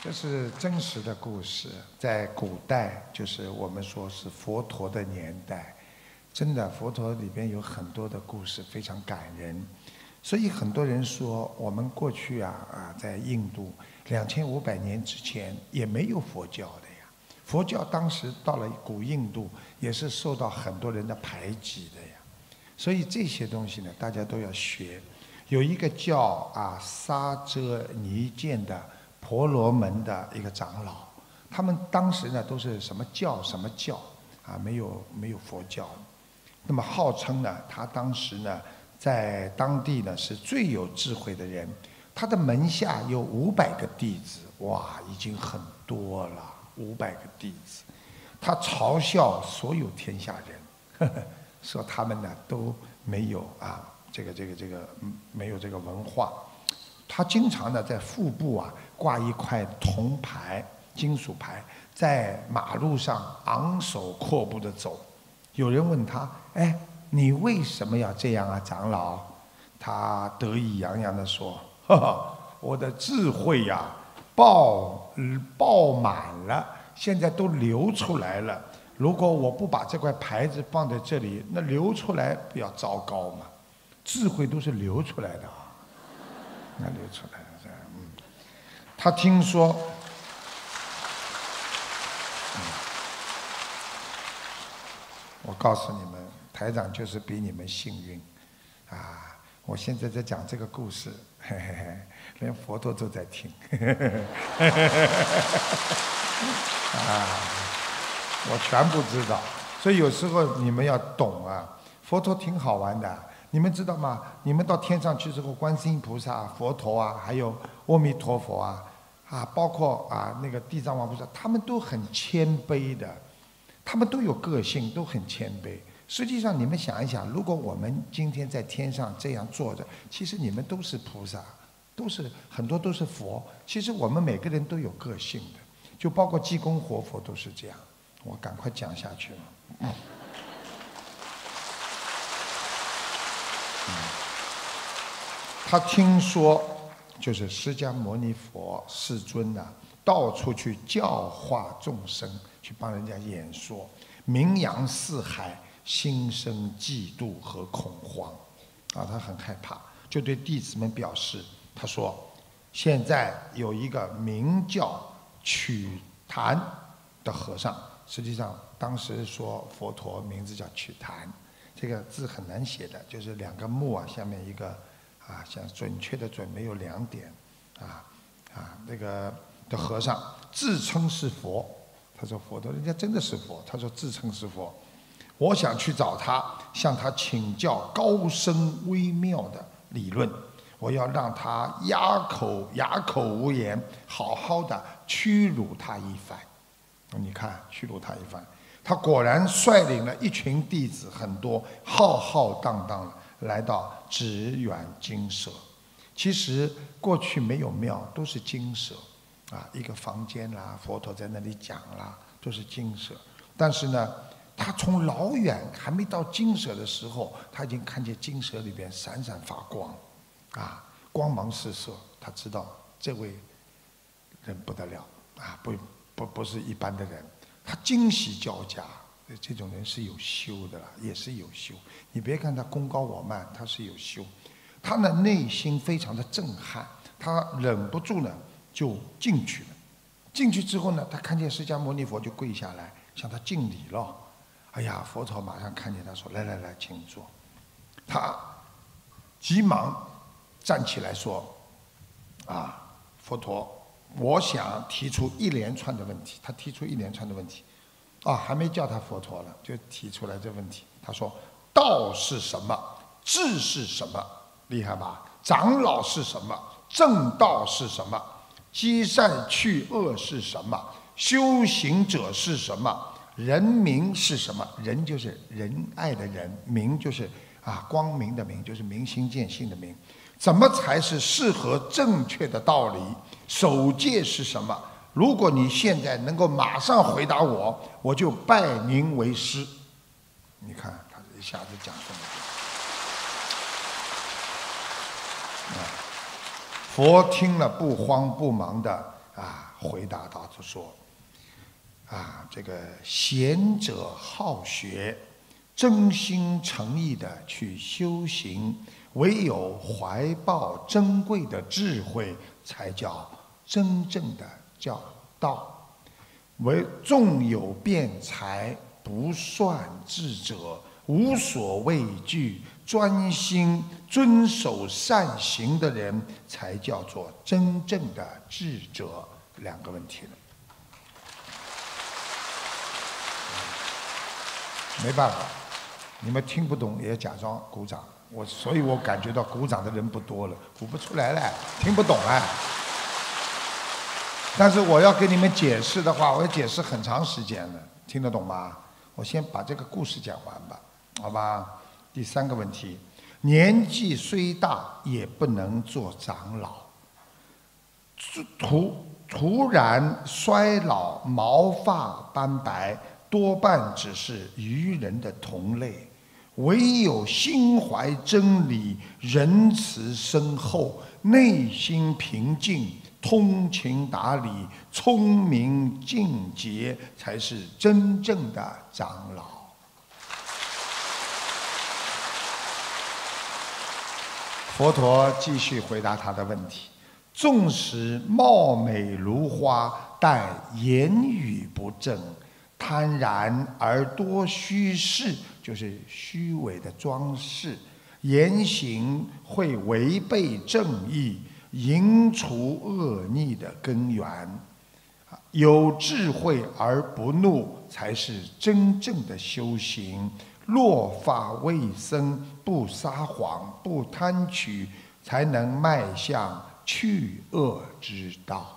这是真实的故事，在古代，就是我们说是佛陀的年代，真的佛陀里边有很多的故事非常感人，所以很多人说我们过去在印度2500年之前也没有佛教的呀，佛教当时到了古印度也是受到很多人的排挤的呀，所以这些东西呢，大家都要学。有一个叫沙遮尼见的婆罗门的一个长老，他们当时呢都是什么教什么教没有佛教。那么号称呢，他当时呢在当地呢是最有智慧的人，他的门下有500个弟子，哇，已经很多了，500个弟子。他嘲笑所有天下人，说他们呢都没有没有这个文化。他经常呢在腹部挂一块铜牌、金属牌，在马路上昂首阔步地走。有人问他：“哎，你为什么要这样啊，长老？”他得意洋洋地说：“呵呵，我的智慧爆满了，现在都流出来了。如果我不把这块牌子放在这里，那流出来比较糟糕嘛。智慧都是流出来的那流出来的。他听说，我告诉你们，台长就是比你们幸运我现在在讲这个故事，连佛陀都在听，我全部知道。所以有时候你们要懂佛陀挺好玩的。你们知道吗？你们到天上去之后，观世音菩萨、佛陀还有阿弥陀佛包括那个地藏王菩萨，他们都很谦卑的，他们都有个性，都很谦卑。实际上，你们想一想，如果我们今天在天上这样坐着，其实你们都是菩萨，很多都是佛。其实我们每个人都有个性的，就包括济公活佛都是这样。我赶快讲下去了。他听说，就是释迦牟尼佛世尊到处去教化众生，去帮人家演说，名扬四海，心生嫉妒和恐慌他很害怕，就对弟子们表示，他说：“现在有一个名叫瞿昙的和尚，实际上当时说佛陀名字叫瞿昙，这个字很难写的，就是2个木下面一个。”像准确的准没有2点，那个的和尚自称是佛，他说佛陀人家真的是佛，他说自称是佛，我想去找他，向他请教高深微妙的理论，我要让他哑口无言，好好的屈辱他一番。你看，屈辱他一番，他果然率领了一群弟子很多，浩浩荡荡的来到只远精舍。其实过去没有庙，都是精舍一个房间佛陀在那里讲都是精舍。但是呢，他从老远还没到精舍的时候，他已经看见精舍里边闪闪发光光芒四射。他知道这位人不得了不是一般的人，他惊喜交加。这种人是有修的也是有修。你别看他功高我慢，他是有修。他的内心非常的震撼，他忍不住呢就进去了。进去之后呢，他看见释迦牟尼佛就跪下来向他敬礼了。哎呀，佛陀马上看见他说：“来，请坐。”他急忙站起来说：“佛陀，我想提出一连串的问题。”他提出一连串的问题。还没叫他佛陀了，就提出来这问题。他说：“道是什么？智是什么？厉害吧？长老是什么？正道是什么？积善去恶是什么？修行者是什么？人民是什么？人就是仁爱的人，明就是光明的明，就是明心见性的明。怎么才是适合正确的道理？守戒是什么？如果你现在能够马上回答我，我就拜您为师。”你看，他一下子讲这么多。佛听了不慌不忙的回答道就说：这个贤者好学，真心诚意的去修行，唯有怀抱珍贵的智慧，才叫真正的叫道。唯纵有辩才，不算智者，无所畏惧，专心遵守善行的人，才叫做真正的智者。2个问题了，没办法，你们听不懂也假装鼓掌。所以我感觉到鼓掌的人不多了，鼓不出来了，听不懂啊。但是我要给你们解释的话，我要解释很长时间了，听得懂吗？我先把这个故事讲完吧，好吧？第3个问题，年纪虽大，也不能做长老。突然衰老，毛发斑白，多半只是愚人的同类。唯有心怀真理，仁慈深厚，内心平静，通情达理，聪明净洁，才是真正的长老。佛陀继续回答他的问题：纵使貌美如花，但言语不正，贪然而多虚饰，就是虚伪的装饰，言行会违背正义，引除恶逆的根源。有智慧而不怒，才是真正的修行。落发为僧，不撒谎，不贪取，才能迈向去恶之道。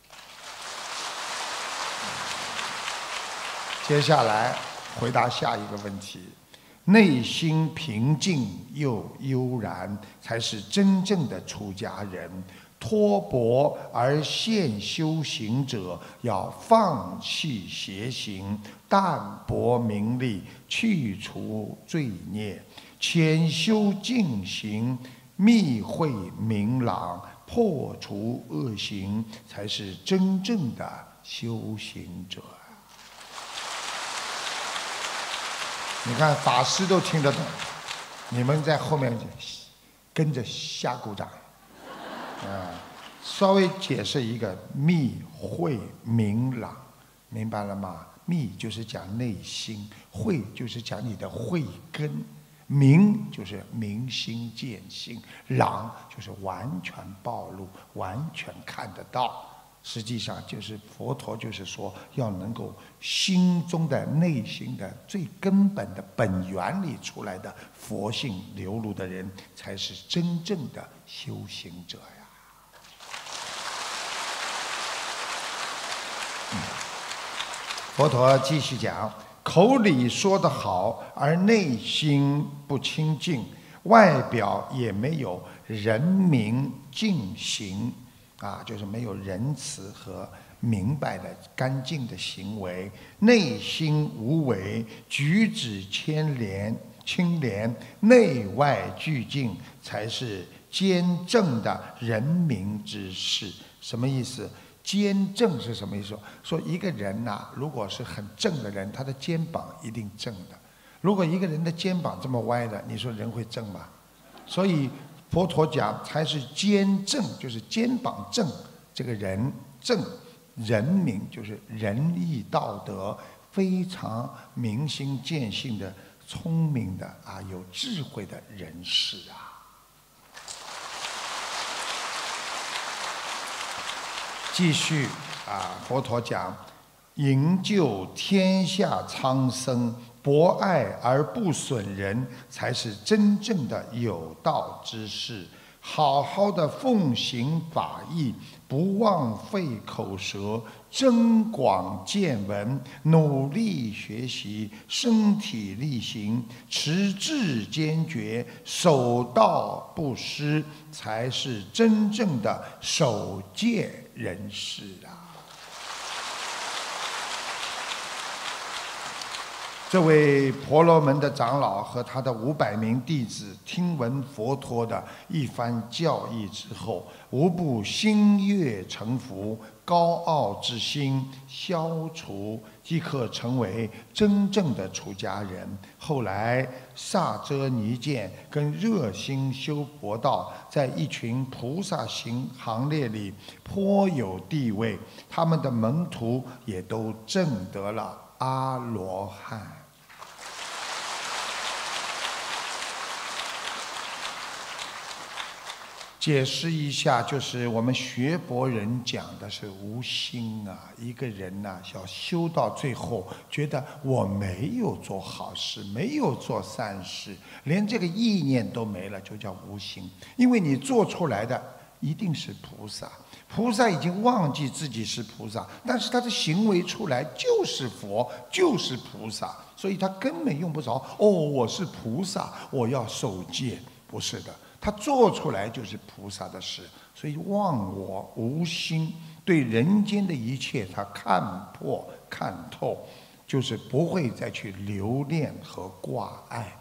接下来回答下一个问题：内心平静又悠然，才是真正的出家人。脱薄而现修行者，要放弃邪行，淡泊名利，去除罪孽，潜修净行，密会明朗，破除恶行，才是真正的修行者。你看法师都听得懂，你们在后面跟着瞎鼓掌。稍微解释一个密慧明朗，明白了吗？密就是讲内心，慧就是讲你的慧根，明就是明心见性，朗就是完全暴露，完全看得到。实际上就是佛陀就是说，要能够心中的内心的最根本的本源里出来的佛性流露的人，才是真正的修行者呀。佛陀继续讲，口里说得好，而内心不清净，外表也没有人明净行，就是没有仁慈和明白的干净的行为，内心无为，举止清廉，内外俱净，才是坚正的人民之士。什么意思？坚正是什么意思？说一个人如果是很正的人，他的肩膀一定正的。如果一个人的肩膀这么歪的，你说人会正吗？所以佛陀讲才是坚正，就是肩膀正，这个人正，人民就是仁义道德非常明心见性的、聪明的有智慧的人士啊。继续佛陀讲，营救天下苍生，博爱而不损人，才是真正的有道之士。好好的奉行法义，不枉费口舌，增广见闻，努力学习，身体力行，持志坚决，守道不失，才是真正的守戒人士啊。 这位婆罗门的长老和他的500名弟子听闻佛陀的一番教义之后，无不心悦诚服，高傲之心消除，即可成为真正的出家人。后来萨遮尼见跟热心修佛道，在一群菩萨行列里颇有地位，他们的门徒也都证得了阿罗汉。解释一下，就是我们学佛人讲的是无心啊。一个人呐，要修到最后，觉得我没有做好事，没有做善事，连这个意念都没了，就叫无心。因为你做出来的一定是菩萨，菩萨已经忘记自己是菩萨，但是他的行为出来就是佛，就是菩萨，所以他根本用不着我是菩萨，我要守戒，不是的。他做出来就是菩萨的事，所以忘我无心，对人间的一切他看破看透，就是不会再去留恋和挂碍。